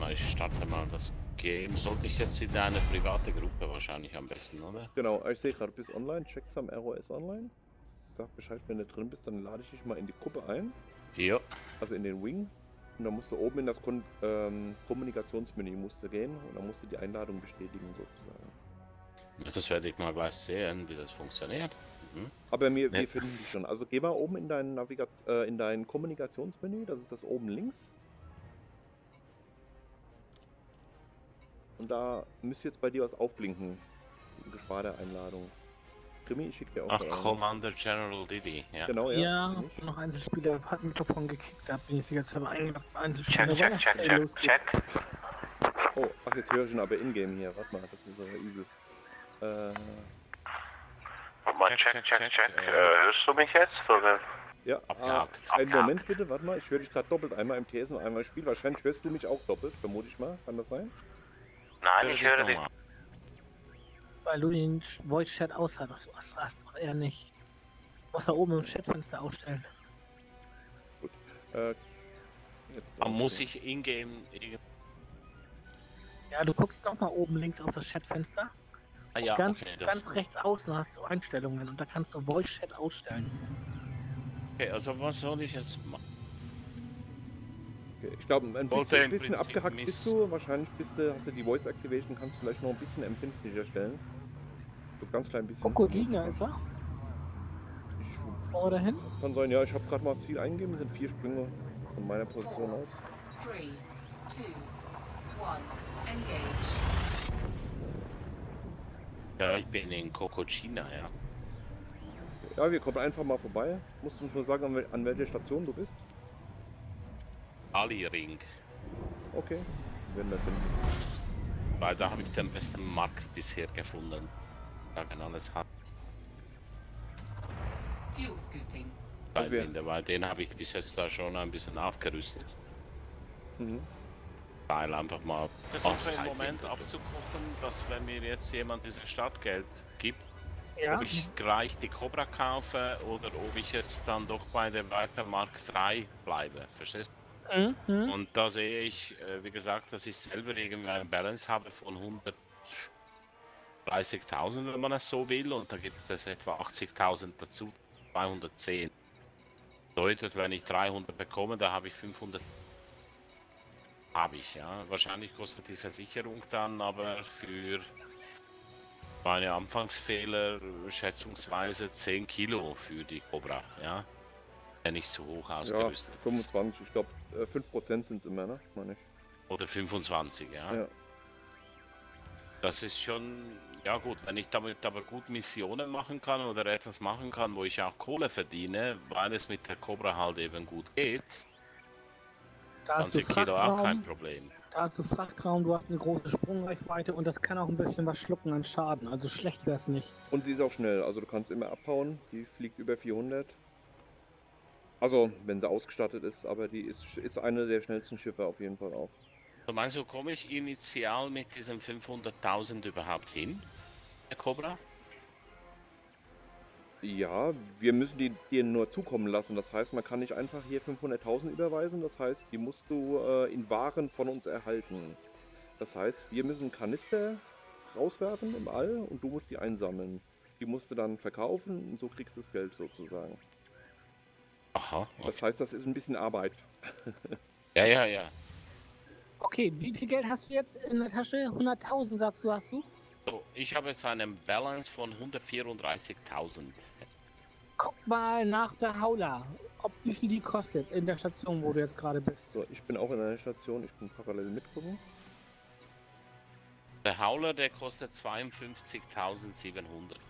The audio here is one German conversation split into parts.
mal, ich starte mal das Game. Sollte ich jetzt in eine private Gruppe wahrscheinlich am besten, oder? Genau, ich sehe gerade, du bist online, check's am ROS online. Sag Bescheid, wenn du drin bist, dann lade ich dich mal in die Gruppe ein. Ja. Also in den Wing. Und dann musst du oben in das Kommunikationsmenü musst du gehen und dann musst du die Einladung bestätigen sozusagen. Das werde ich mal gleich sehen, wie das funktioniert. Mhm. Aber wir finden die schon. Also geh mal oben in dein Kommunikationsmenü, das ist das oben links. Und da müsste jetzt bei dir was aufblinken. Geschwader-Einladung. Krimi, ich schicke dir auch. Ach, Commander General Didi, ja. Genau, ja. Ja, noch Einzelspieler hat Mikrofon gekickt, da bin ich sie jetzt aber eingeloggt. Einzelspieler Check. Oh, ach, jetzt höre ich ihn aber in-game hier. Warte mal, das ist aber übel. Mal check. Hörst du mich jetzt? Oder? Ja, einen Moment bitte, warte mal, ich höre dich gerade doppelt, einmal im TS und einmal im Spiel. Wahrscheinlich hörst du mich auch doppelt, vermute ich mal. Kann das sein? Nein, ich höre dich. Weil du den Voice-Chat aus hast, er nicht. Du musst da oben im Chatfenster ausstellen. Gut. Muss ich in-game... Ja, du guckst nochmal oben links auf das Chatfenster. Ah, ja, ganz das... rechts außen hast du Einstellungen und da kannst du Voice-Chat ausstellen. Okay, also was soll ich jetzt machen? Okay, ich glaube, ein bisschen abgehackt bist du. Wahrscheinlich hast du die Voice Activation, kannst du vielleicht noch ein bisschen empfindlicher stellen. So ganz klein bisschen. Kokodina ist er? Oder hin? Kann sein, ja, ich habe gerade mal das Ziel eingegeben, es sind 4 Sprünge von meiner Position aus. 3, 2, 1, engage. Ja, ich bin in Kokochina, ja. Ja, wir kommen einfach mal vorbei. Musst du uns nur sagen, an welcher Station du bist? Ali-Ring. Okay, werden wir finden. Weil da habe ich den besten Markt bisher gefunden. Da kann alles hat. Fuel scooping. Weil den habe ich bis jetzt da schon ein bisschen aufgerüstet. Mhm. Weil einfach mal... Versuche im Moment abzugucken, dass wenn mir jetzt jemand dieses Startgeld gibt, Ja. ob ich gleich die Cobra kaufe oder ob ich jetzt dann doch bei der Viper Mark 3 bleibe. Verstehst du? Mhm. Und da sehe ich, wie gesagt, dass ich selber irgendwie einen Balance habe von 130.000, wenn man es so will, und da gibt es etwa 80.000 dazu, 210. Bedeutet, wenn ich 300 bekomme, da habe ich 500. Habe ich, ja. Wahrscheinlich kostet die Versicherung dann aber für meine Anfangsfehler schätzungsweise 10 Kilo für die Cobra, ja. Wenn nicht zu hoch ausgerüstet ja, 25, ich glaube 5% sind es immer, ne? Meine ich. Oder 25, ja. Das ist schon, ja gut, wenn ich damit aber gut Missionen machen kann oder etwas machen kann, wo ich auch Kohle verdiene, weil es mit der Cobra halt eben gut geht, Da hast du 20 Kilo auch kein Frachtraum, Problem. da hast du Frachtraum, du hast eine große Sprungreichweite und das kann auch ein bisschen was schlucken an Schaden, also schlecht wäre es nicht. Und sie ist auch schnell, also du kannst immer abhauen, die fliegt über 400. Also, wenn sie ausgestattet ist, aber die ist eine der schnellsten Schiffe auf jeden Fall auch. Also meinst du, komme ich initial mit diesem 500.000 überhaupt hin, der Cobra? Ja, wir müssen die dir nur zukommen lassen. Das heißt, man kann nicht einfach hier 500.000 überweisen. Das heißt, die musst du in Waren von uns erhalten. Das heißt, wir müssen Kanister rauswerfen im All und du musst die einsammeln. Die musst du dann verkaufen und so kriegst du das Geld sozusagen. Aha. Okay. Das heißt, das ist ein bisschen Arbeit. Ja. Okay, wie viel Geld hast du jetzt in der Tasche? 100.000 sagst du, hast du? So, ich habe jetzt einen Balance von 134.000. Guck mal nach der Haula, wie viel die kostet in der Station, wo du jetzt gerade bist. So, ich bin auch in einer Station, ich bin parallel mitgucken. Der Hauler, der kostet 52.700.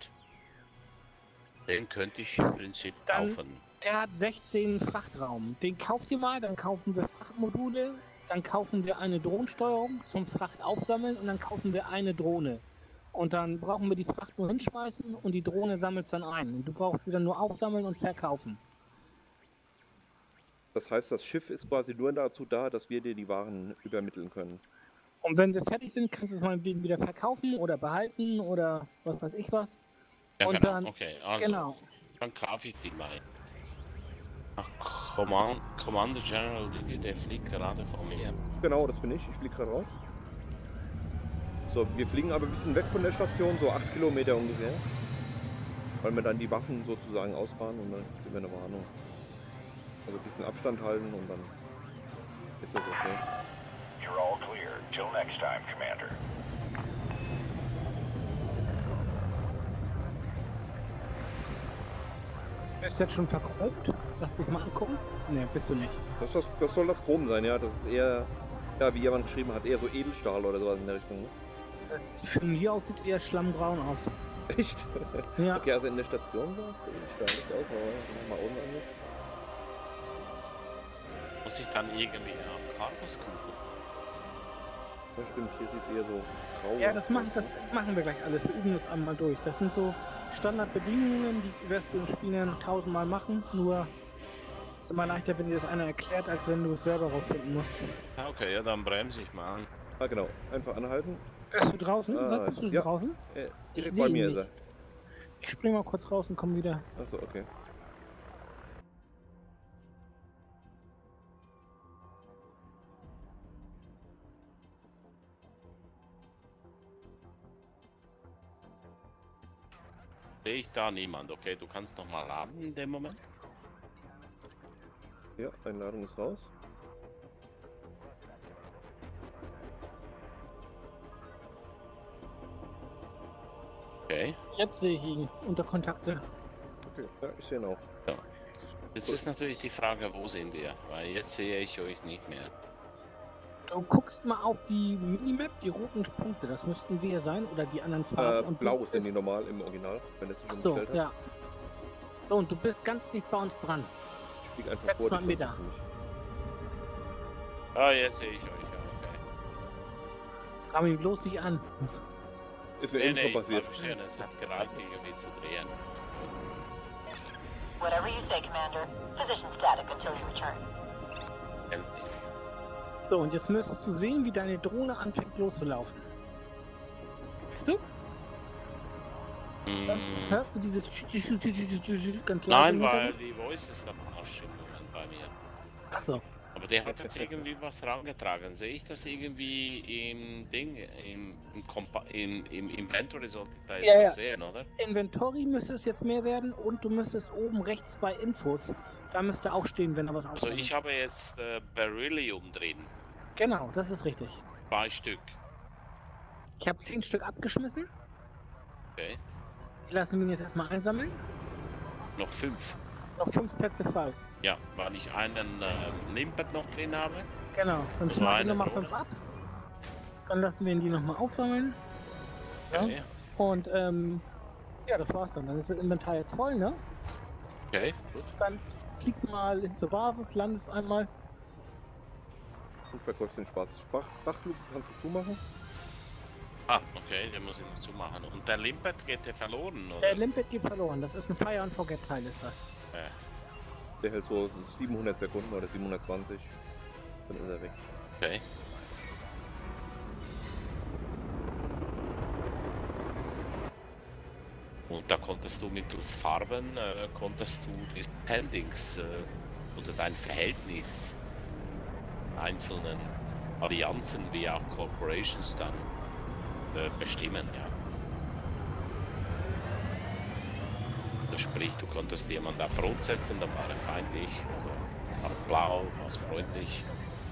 Den könnte ich im Prinzip kaufen. Der hat 16 Frachtraum. Den kauft ihr mal, dann kaufen wir Frachtmodule, dann kaufen wir eine Drohnensteuerung zum Fracht aufsammeln und dann kaufen wir eine Drohne. Und dann brauchen wir die Fracht nur hinschmeißen und die Drohne sammelt es dann ein. Und du brauchst sie dann nur aufsammeln und verkaufen. Das heißt, das Schiff ist quasi nur dazu da, dass wir dir die Waren übermitteln können. Und wenn wir fertig sind, kannst du es mal wieder verkaufen oder behalten oder was weiß ich was. Ja, und genau. dann, Okay, also genau. dann kaufe ich die mal. Ach, Commander General Lee, der fliegt gerade vor mir. Genau, das bin ich. Ich fliege gerade raus. So, wir fliegen aber ein bisschen weg von der Station, so 8 Kilometer ungefähr. Weil wir dann die Waffen sozusagen ausfahren und dann geben wir eine Warnung. Also ein bisschen Abstand halten und dann ist das okay. You're all clear. Till next time, Commander. Bist du jetzt schon verchromt? Lass dich mal angucken. Ne, bist du nicht. Das soll das Chrom sein, ja. Das ist eher, ja, wie jemand geschrieben hat, eher so Edelstahl oder sowas in der Richtung. Ne? Das, von hier aus sieht es eher schlammbraun aus. Echt? Ja. Okay, also in der Station sah es Edelstahl nicht aus, aber mal außen angeht. Muss ich dann irgendwie am Cargos gucken? Ja, stimmt, hier sieht es eher so grau Ja, aus. das machen wir gleich alles. Wir üben das einmal durch. Das sind so Standardbedingungen, die wirst du im Spiel ja noch 1000-mal machen. Nur ist immer leichter, wenn dir das einer erklärt, als wenn du es selber rausfinden musst. Okay, ja, dann bremse ich mal an. Ah, genau. Einfach anhalten. Bist du draußen? Bist du schon ja. draußen? Ich Direkt sehe bei ihn mir nicht. ist er. Ich spring mal kurz raus und komme wieder. Achso, okay. Sehe ich da niemand, okay? Du kannst noch mal laden in dem Moment. Ja, Einladung ist raus. Okay. Jetzt sehe ich ihn unter Kontakte. Okay, ja, ich sehe ihn auch. Jetzt ist natürlich die Frage, wo sind wir? Weil jetzt sehe ich euch nicht mehr. Du guckst mal auf die Minimap, die roten Punkte, das müssten wir sein oder die anderen Farben. Und Blau du sind die bist- normal im Original, wenn das sich Ach so, umgestellt hat. ja. So, und du bist ganz dicht bei uns dran. Ich fliege einfach 600 vor dich, Meter. das ist nicht. Ah, jetzt sehe ich euch, ja, okay. Kam ihn bloß nicht an. Ist mir eben schon passiert. Es hat gereicht, irgendwie zu drehen. Whatever you say, Commander. Position static until you return. Endlich. So, und jetzt müsstest du sehen, wie deine Drohne anfängt loszulaufen. Siehst du? Hörst du dieses ganz leise Nein, im weil Hintergrund? die Voice ist am Arsch im Moment bei mir. Ach so. Aber der hat jetzt irgendwie was rangetragen. Sehe ich das irgendwie im Ding, im Inventory sollte ich da jetzt Ja, was ja. sehen, oder? Inventory müsste es jetzt mehr werden und du müsstest oben rechts bei Infos, da müsste auch stehen, wenn da was Also ausfällt. ich habe jetzt Beryllium drin. Genau, das ist richtig. 2 Stück. Ich habe 10 Stück abgeschmissen. Okay. Die lassen wir jetzt erstmal einsammeln. Noch 5. Noch 5 Plätze frei. Ja, weil ich einen Limpet noch drin habe. Genau, dann Das war schmeißen wir eine nochmal Drohne. 5 ab. Dann lassen wir die nochmal aufsammeln. Ja. Okay. Und ja, das war's dann. Dann ist das Inventar jetzt voll, ne? Okay, gut. Dann flieg mal hin zur Basis, landest einmal. Und verkaufst den Spaß. Frachtluke kannst du zumachen. Ah, okay, den muss ich noch zumachen. Und der Limpet geht der verloren, oder? Der Limpet geht verloren. Das ist ein Fire and Forget Teil, ist das. Der hält so 700 Sekunden oder 720. Dann ist er weg. Okay. Und da konntest du mittels Farben, konntest du die Standings oder dein Verhältnis einzelnen Allianzen wie auch Corporations dann bestimmen, ja. Das sprich, du konntest jemanden auf Rot setzen, dann war er feindlich, oder auf Blau, war freundlich.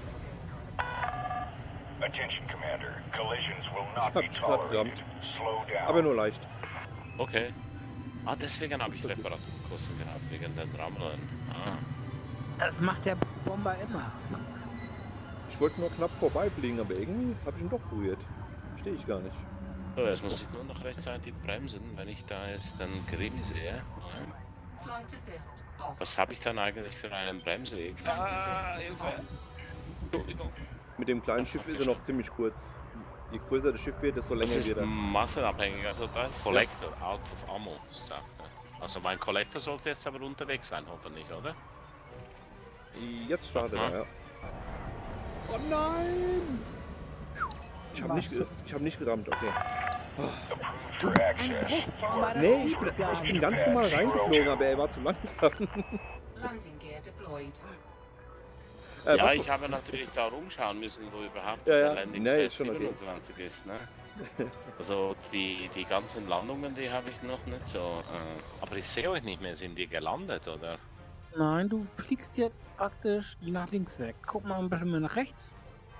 Attention, Commander. Collisions will Ich not hab be dich grad tolerated. gerammt. Slow down. Aber nur leicht. Okay. Ah, deswegen habe ich Reparaturkosten gehabt, wegen den Rammeln. Ah. Das macht der Bomber immer. Ich wollte nur knapp vorbeifliegen, aber irgendwie habe ich ihn doch berührt. Verstehe ich gar nicht. So, jetzt muss ich nur noch rechtzeitig bremsen, wenn ich da jetzt den Grimm sehe. Ja. Flight assist off. Was habe ich dann eigentlich für einen Bremsweg? Flight assist Hilfe! on. Entschuldigung. Mit dem kleinen Schiff ist er noch ziemlich kurz. Je größer das Schiff wird, desto länger Das ist wird er. massenabhängig, also da ist Collector, out of ammo, sagt er. Also mein Collector sollte jetzt aber unterwegs sein, hoffentlich, oder? Jetzt startet Aha. er, ja. Oh nein! Ich hab nicht gerammt, okay. Du bist ein Bruchbomber, das Nee, gibt's gar ich bin nicht. ganz normal reingeflogen, aber er war zu langsam. Landing gear deployed. Ja, was- ich habe natürlich da rumschauen müssen, wo überhaupt Ja, der ja. Landing Nee, Pad ist schon okay. 27 ist, ne? Also die ganzen Landungen, die habe ich noch nicht so. Aber ich sehe euch nicht mehr, sind die gelandet, oder? Nein, du fliegst jetzt praktisch nach links weg. Guck mal ein bisschen mehr nach rechts.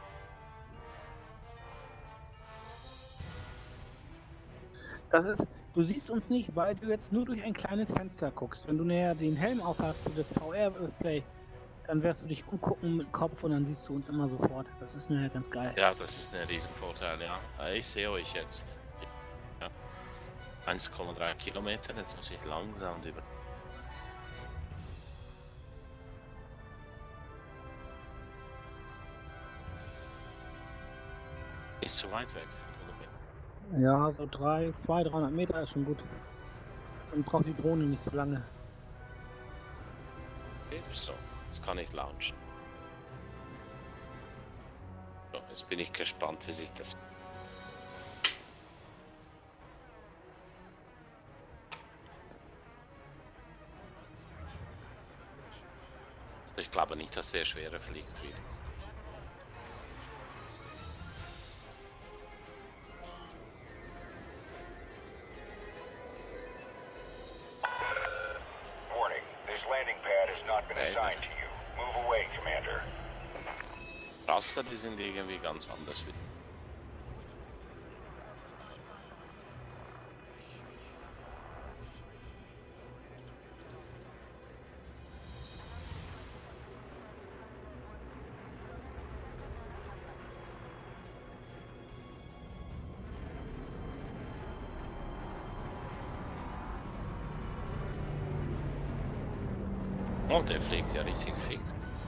Das ist, du siehst uns nicht, weil du jetzt nur durch ein kleines Fenster guckst. Wenn du näher den Helm aufhast für das VR-Display, dann wirst du dich umgucken mit dem Kopf und dann siehst du uns immer sofort. Das ist mir ganz geil. Ja, das ist ein Riesenvorteil, ja. Ich sehe euch jetzt. Ja. 1,3 Kilometer, jetzt muss ich langsam über. Nicht so weit weg, 500 Meter. Ja, so 200-300 Meter ist schon gut. Dann braucht die Drohne nicht so lange. So, jetzt kann ich launchen. So, jetzt bin ich gespannt, wie sich das. Ich glaube nicht, dass der schwerer fliegt wie. Warning, this landing pad has not been Okay. assigned to you. Move away, Commander. Raster, die sind irgendwie ganz anders. Oh, der fliegt ja richtig fix.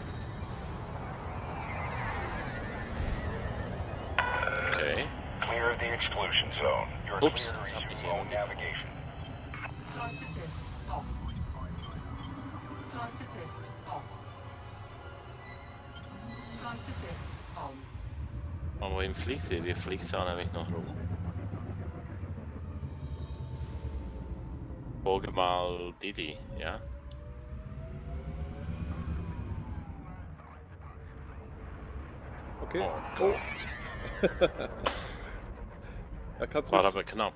Okay. Clear of the exclusion zone. You're Oops, clear das to hab resume ich phone irgendwie- navigation. Flight assist off. Flight assist off. Flight assist on. Aber wohin fliegt sie? Die fliegt da nämlich noch rum. Folge mal Didi, ja? Okay. Oh, Oh. Ja, kannst war ruhig, aber knapp.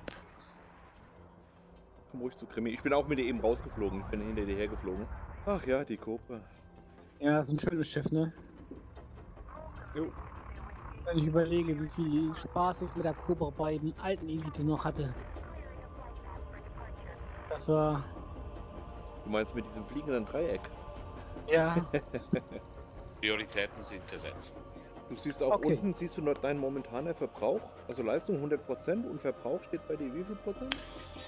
komm ruhig zu Krimi. Ich bin auch mit dir eben rausgeflogen. Ich bin hinter dir hergeflogen. Ach ja, die Cobra. Ja, ist ein schönes Schiff, ne? Jo. Wenn ich überlege, wie viel Spaß ich mit der Cobra bei dem alten Elite noch hatte. Das war. Du meinst mit diesem fliegenden Dreieck? Ja, Prioritäten sind gesetzt. Du siehst auch Okay. unten, siehst du noch deinen momentaner Verbrauch? Also Leistung 100% und Verbrauch steht bei dir wie viel Prozent?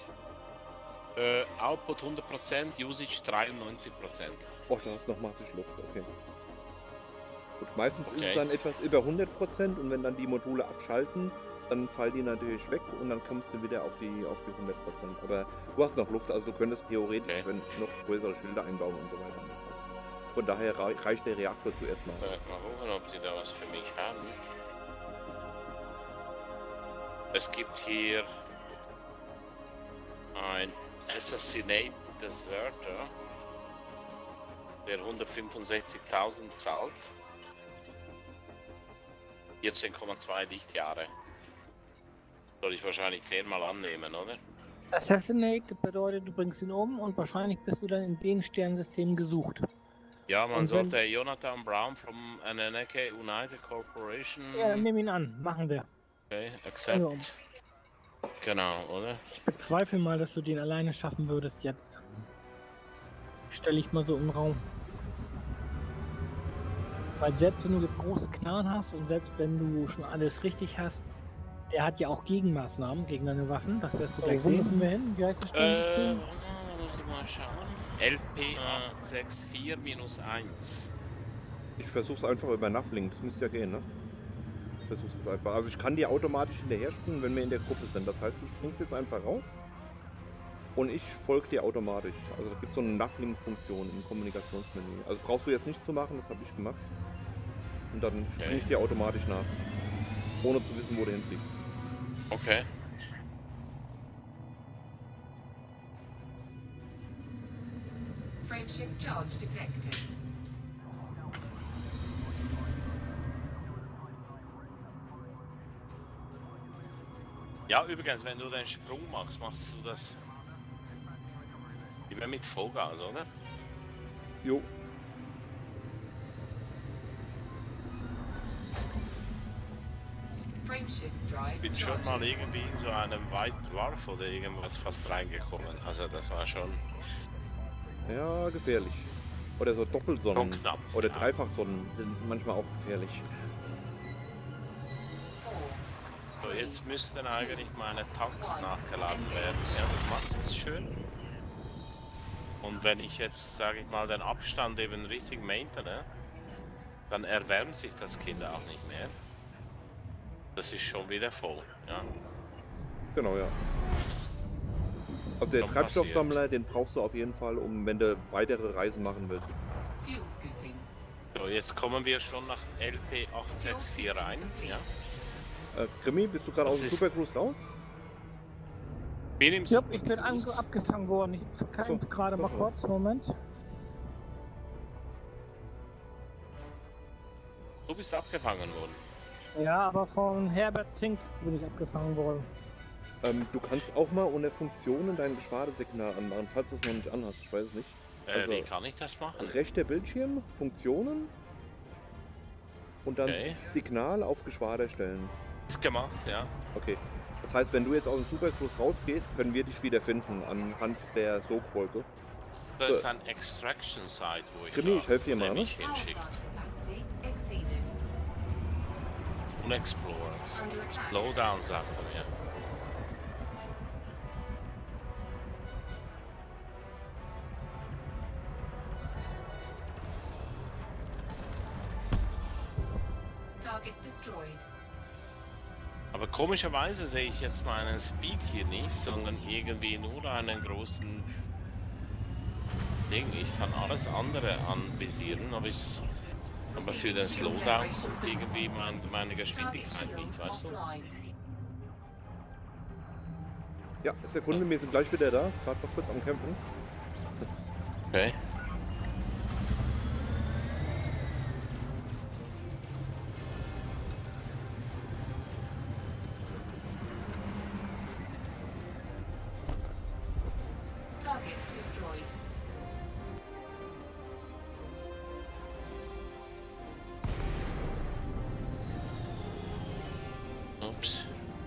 Output 100%, Usage 93%. Och, da hast du noch massig Luft, okay. Gut, meistens ist Okay. es dann etwas über 100% und wenn dann die Module abschalten, dann fallen die natürlich weg und dann kommst du wieder auf die 100%. Aber du hast noch Luft, also du könntest theoretisch Okay. wenn noch größere Schilder einbauen und so weiter. Von daher reicht der Reaktor zuerst mal. Mal gucken, ob die da was für mich haben. Es gibt hier ein Assassinate Deserter, der 165.000 zahlt. 14,2 Lichtjahre. Soll ich wahrscheinlich den mal annehmen, oder? Assassinate bedeutet, du bringst ihn um und wahrscheinlich bist du dann in den Sternsystemen gesucht. Ja, man Und wenn- sollte Jonathan Brown from Ananeke United Corporation. Ja, dann nimm ihn an. Machen wir. Okay, Ja. accept. Genau, oder? Ich bezweifle mal, dass du den alleine schaffen würdest jetzt. Stelle ich mal so im Raum. Weil selbst wenn du jetzt große Knarren hast und selbst wenn du schon alles richtig hast, der hat ja auch Gegenmaßnahmen gegen deine Waffen. Das wirst du gleich wo sehen. müssen wir hin? Wie heißt das Muss Sternensystem? ich mal schauen. LP64-1. Ich versuch's einfach über Navlink, das müsste ja gehen, ne? Ich versuch's jetzt einfach. Also ich kann dir automatisch hinterher springen, wenn wir in der Gruppe sind. Das heißt, du springst jetzt einfach raus und ich folge dir automatisch. Also da gibt es so eine Navlink-Funktion im Kommunikationsmenü. Also brauchst du jetzt nicht zu machen, das habe ich gemacht. Und dann springe ich dir automatisch nach. Ohne zu wissen, wo du hinfliegst. Okay. Frameshift Frameshift charge detected. Ja, übrigens, wenn du den Sprung machst, machst du das immer mit Vollgas, oder? Jo. Frameshift drive Ich bin schon charging. mal irgendwie in so einem weiten Warf oder irgendwas fast reingekommen. Also das war schon Ja, gefährlich. Oder so Doppelsonnen schon knapp. oder ja. Dreifachsonnen sind manchmal auch gefährlich. 4, So, jetzt müssten eigentlich meine Tanks nachgeladen werden. Ja, das macht es schön. Und wenn ich jetzt, sage ich mal, den Abstand eben richtig maintaine, dann erwärmt sich das Kind auch nicht mehr. Das ist schon wieder voll. Ja. Genau, ja. Also den Schon Treibstoffsammler, den brauchst du auf jeden Fall, um wenn du weitere Reisen machen willst. fuel scooping. So, jetzt kommen wir schon nach LP 864 rein. Ja. Krimi, bist du gerade Das aus dem ist- Supercruise raus? Bin im Ja, ich bin Supercruise. abgefangen worden. Ich kann So, gerade mal doch. kurz, Moment. Du bist abgefangen worden. Ja, aber von Herbert Zink bin ich abgefangen worden. Du kannst auch mal unter Funktionen dein Geschwadersignal anmachen, falls du es noch nicht anhast. Ich weiß es nicht. Also- Wie kann ich das machen? Rechter Bildschirm, Funktionen und dann Okay. Signal auf Geschwader stellen. Ist gemacht, ja. Okay. Das heißt, wenn du jetzt aus dem Supercruise rausgehst, können wir dich wiederfinden anhand der Sogfolge. Das ist ein Extraction Site, wo ich Krimi, da ich helfe dir mal, ne? mich Power hinschickt. plant capacity exceeded. Unexplored. Under attack. Slowdown, sagt er mir. Target destroyed. Aber komischerweise sehe ich jetzt meinen Speed hier nicht, sondern irgendwie nur einen großen Ding. Ich kann alles andere anvisieren, aber für den Slowdown kommt irgendwie meine Target Geschwindigkeit nicht, shields weißt du? offline. Ja, Sekunde, wir sind gleich wieder da. Gerade noch kurz am Kämpfen. Okay. Target destroyed. Ups.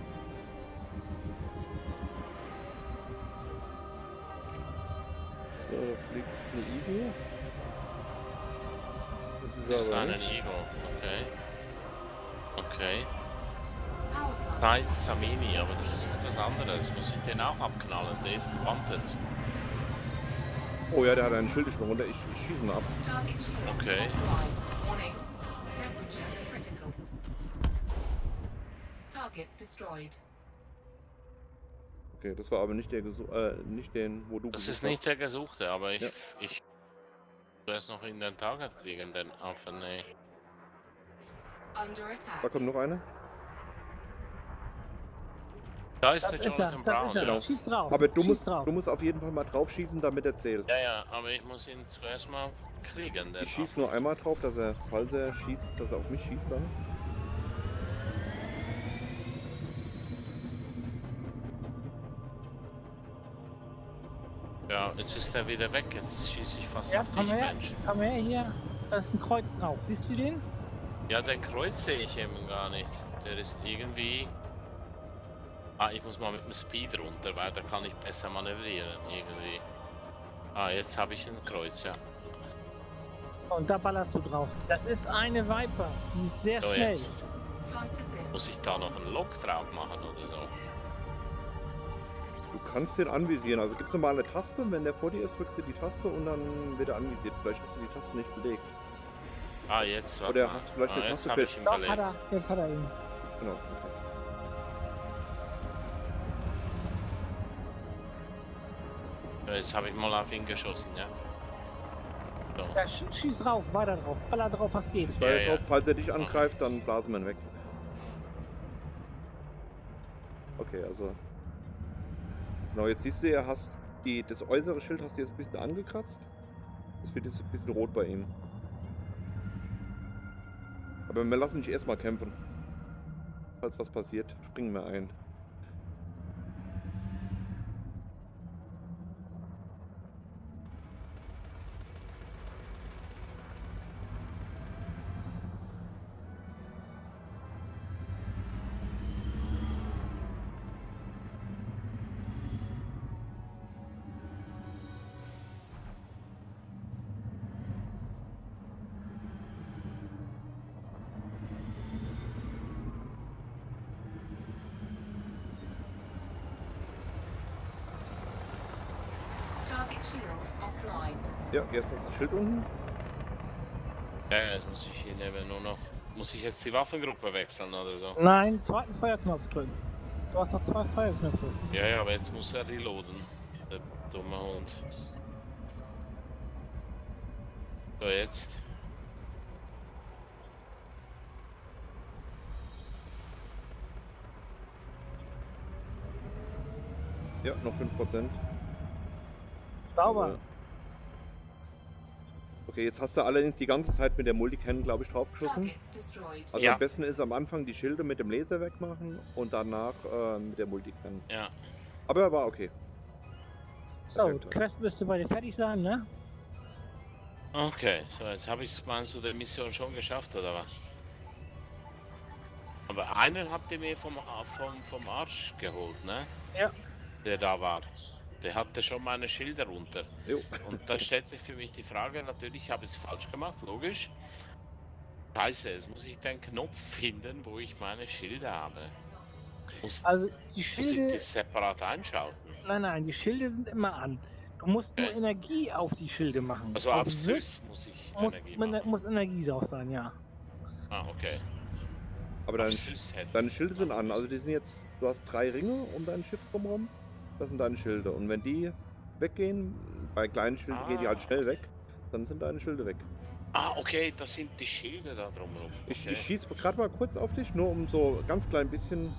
So, da fliegt eine Igel. Das ist aber ein nicht. Eagle. Okay. Okay. Power plant. Zeit Samini, aber das ist etwas anderes. Muss ich den auch abknallen? Der ist wanted. Oh ja, der hat einen Schildschirm runter. Ich schieße ihn ab. Target shields Okay. offline. Warning. Temperature critical. Target destroyed. Okay, das war aber nicht der nicht den, wo du Das gesucht ist nicht der Gesuchte, aber Ja. ich soll es noch in den Target kriegen, den Affen, ey. Under hast. Da attack. kommt noch einer. Da ist Das der ist er, Jonathan das Brown, ist er. ja. Schieß drauf. Aber du Schieß drauf. musst auf jeden Fall mal drauf schießen, damit er zählt. Ja, ja, aber ich muss ihn zuerst mal kriegen, den Ich schieße Affen. nur einmal drauf, dass er, falls er schießt, dass er auf mich schießt dann. Ja, jetzt ist er wieder weg, jetzt schieße ich fast Ja, auf komm dich, her, Mensch. komm her hier. Da ist ein Kreuz drauf. Siehst du den? Ja, den Kreuz sehe ich eben gar nicht. Der ist irgendwie... Ah, ich muss mal mit dem Speed runter, weil da kann ich besser manövrieren, irgendwie. Ah, jetzt habe ich ein Kreuz, ja. Und da ballerst du drauf. Das ist eine Viper. Die ist sehr So, schnell. jetzt. Flight assist. Muss ich da noch einen Lock drauf machen oder so? Du kannst den anvisieren. Also gibst du mal eine Taste, wenn der vor dir ist, drückst du die Taste und dann wird er anvisiert. Vielleicht hast du die Taste nicht belegt. Ah, jetzt, warte Oder mal. hast du vielleicht eine jetzt Taste hab für- ich ihn Doch, belegt. hat er. Jetzt hat er ihn. Genau. Ja, jetzt habe ich mal auf ihn geschossen, ja. So. Ja, schieß drauf, weiter drauf. Baller drauf, was geht. Weil Ja, drauf, ja. falls er dich angreift, dann blasen wir ihn weg. Okay, also. Genau, jetzt siehst du ja, hast das äußere Schild hast du jetzt ein bisschen angekratzt. Es wird jetzt ein bisschen rot bei ihm. Aber wir lassen dich erstmal kämpfen. Falls was passiert, springen wir ein. Target shields offline. Ja, jetzt hast du das Schild unten. Ja, jetzt muss ich hier eben nur noch. Muss ich jetzt die Waffengruppe wechseln oder so? Nein, zweiten Feuerknopf drücken. Du hast noch 2 Feuerknöpfe. Ja, ja, aber jetzt muss er reloaden. Der dumme Hund. So, jetzt. Ja, noch 5%. Sauber. Okay, jetzt hast du allerdings die ganze Zeit mit der Multicannon, glaube ich, draufgeschossen. Target destroyed. Also Ja. am besten ist am Anfang die Schilde mit dem Laser wegmachen und danach mit der Multicannon. Ja. Aber war okay. So, Perfekt. Quest müsste bei dir fertig sein, ne? Okay, so jetzt habe ich es, meinst du, der Mission schon geschafft oder was? Aber einen habt ihr mir vom Arsch geholt, ne? Ja. Der da war. Der hatte schon meine Schilder runter. Jo. Und da stellt sich für mich die Frage, natürlich habe ich es falsch gemacht, logisch. Scheiße, jetzt muss ich den Knopf finden, wo ich meine Schilder habe. Muss Also die ich Schilde. die separat einschalten? Nein, die Schilde sind immer an. Du musst nur Okay. Energie auf die Schilde machen. Also auf Sys Sys muss ich muss, Energie machen. muss Energie drauf sein, ja. Ah, okay. Aber Auf deine, Sys hätte deine Schilde sind an. Also die sind jetzt, du hast 3 Ringe um dein Schiff drumherum. Das sind deine Schilde. Und wenn die weggehen, bei kleinen Schilden gehen die halt schnell weg, dann sind deine Schilde weg. Ah, okay, das sind die Schilder da drumherum. Ich Okay. schieße gerade mal kurz auf dich, nur um so ganz klein bisschen.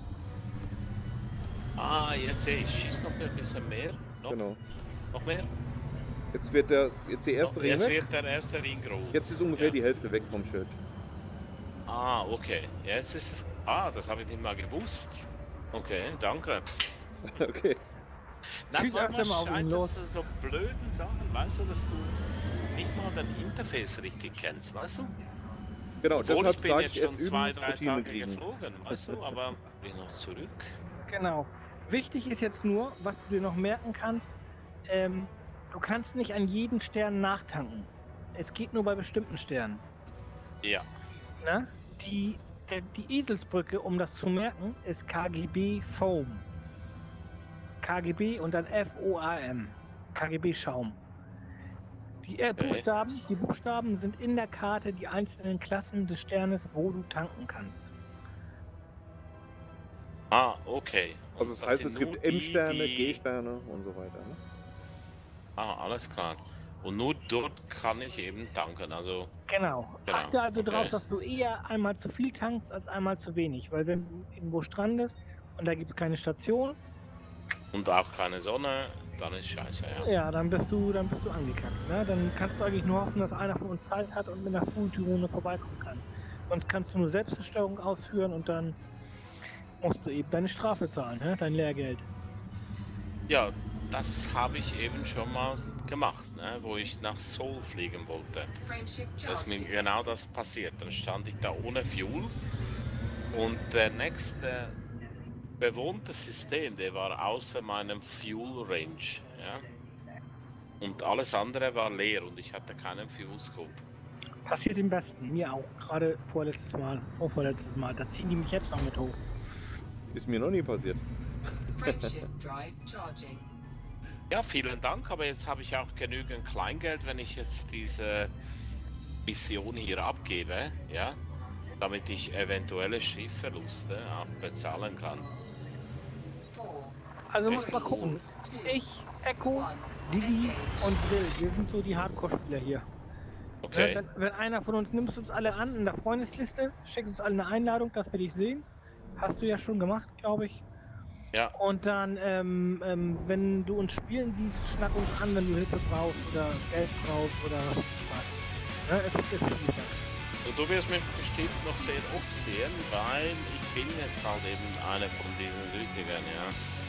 Ah, jetzt sehe ich. Schieß noch ein bisschen mehr. Noch, Genau. noch mehr. Jetzt wird jetzt die erste Ring Jetzt weg. wird der erste Ring groß. Jetzt ist ungefähr Ja. die Hälfte weg vom Schild. Ah, okay. Jetzt ist es. Ah, das habe ich nicht mal gewusst. Okay, danke. Okay. Schieß öfter mal auf ihn los. So blöden Sachen, weißt du, dass du nicht mal dein Interface richtig kennst, weißt du? Genau, Obwohl deshalb ich bin sage jetzt ich erst schon üben, 2-3 Routine Tage kriegen. geflogen, weißt du, aber bin ich noch zurück. Genau. Wichtig ist jetzt nur, was du dir noch merken kannst, du kannst nicht an jeden Stern nachtanken. Es geht nur bei bestimmten Sternen. Ja. Ne? Die Eselsbrücke, um das zu merken, ist KGB Foam. KGB und dann FOAM. KGB Schaum. Die Buchstaben sind in der Karte die einzelnen Klassen des Sternes, wo du tanken kannst. Ah, okay. Und Also das das heißt, sind es gibt nur die, M-Sterne, die- G-Sterne und so weiter. Ne? Ah, alles klar. Und nur dort kann ich eben tanken, also... Genau. Genau, Achte also okay. darauf, dass du eher einmal zu viel tankst als einmal zu wenig. Weil wenn du irgendwo strandest und da gibt es keine Station, Und auch keine Sonne, dann ist scheiße, ja. ja, dann bist du angekackt. Ne? Dann kannst du eigentlich nur hoffen, dass einer von uns Zeit hat und mit einer Full-Tyrone vorbeikommen kann. Sonst kannst du nur Selbstzerstörung ausführen und dann musst du eben deine Strafe zahlen, ne? Dein Lehrgeld. Ja, das habe ich eben schon mal gemacht, ne? Wo ich nach Seoul fliegen wollte. Frameshift Da ist charge mir detected. genau das passiert. Dann stand ich da ohne Fuel und der nächste bewohnte System, der war außer meinem Fuel Range, ja. Und alles andere war leer und ich hatte keinen Fuel Scope. Passiert im Besten. Mir auch. Gerade vorvorletztes Mal. Da ziehen die mich jetzt noch mit hoch. Ist mir noch nie passiert. Frameshift drive charging. Ja, vielen Dank, aber jetzt habe ich auch genügend Kleingeld, wenn ich jetzt diese Mission hier abgebe, ja, damit ich eventuelle Schiffverluste auch bezahlen kann. 4, Also muss mal gucken. Ich, Echo, Didi und Will, wir sind so die Hardcore-Spieler hier. Okay. Wenn einer von uns nimmst uns alle an in der Freundesliste, schickst uns alle eine Einladung, dass wir dich sehen. Hast du ja schon gemacht, glaube ich. Ja. Und dann, wenn du uns spielen siehst, schnapp uns an, wenn du Hilfe brauchst oder Geld brauchst oder was weiß ich was. Ne? Es gibt Feedbacks. Und du wirst mich bestimmt noch sehr oft sehen, weil ich bin jetzt halt eben einer von diesen Süchtigen, ja.